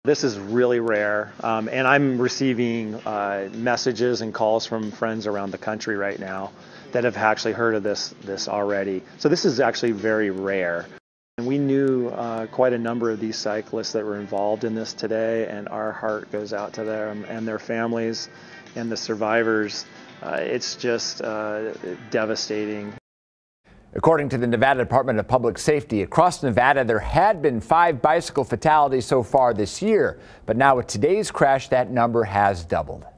This is really rare, and I'm receiving messages and calls from friends around the country right now that have actually heard of this already. So this is actually very rare. And we knew quite a number of these cyclists that were involved in this today, and our heart goes out to them and their families and the survivors. It's just devastating. According to the Nevada Department of Public Safety, across Nevada, there had been 5 bicycle fatalities so far this year. But now with today's crash, that number has doubled.